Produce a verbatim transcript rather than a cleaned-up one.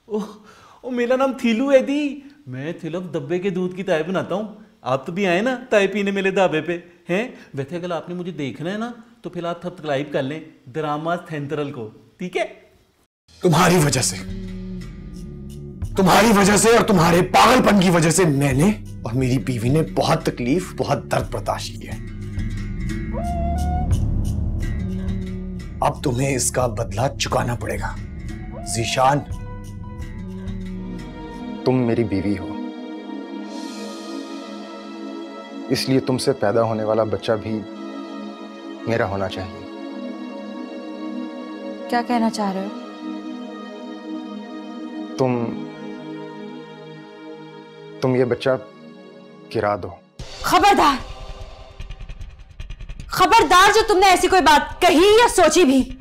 ओह ओ, मेरा नाम थीलू है दी। मैं तिलक दब्बे के दूध की चाय बनाता हूँ। आप तो भी आए ना चाय पीने मेरे ढाबे पे हैं। वैसे अगर आपने मुझे देखना है ना तो फिर आप सब्सक्राइब कर लें ड्रामा सेंट्रल को, ठीक है? तुम्हारी वजह से तुम्हारी वजह से और तुम्हारे पागलपन की वजह से मैंने और मेरी बीवी ने बहुत तकलीफ, बहुत दर्द बर्दाश्त किया है। अब तुम्हें इसका बदला चुकाना पड़ेगा। ज़ीशान, तुम मेरी बीवी हो, इसलिए तुमसे पैदा होने वाला बच्चा भी मेरा होना चाहिए। क्या कहना चाह रहे हो? तुम तुम ये बच्चा गिरा दो। खबरदार, खबरदार जो तुमने ऐसी कोई बात कही या सोची भी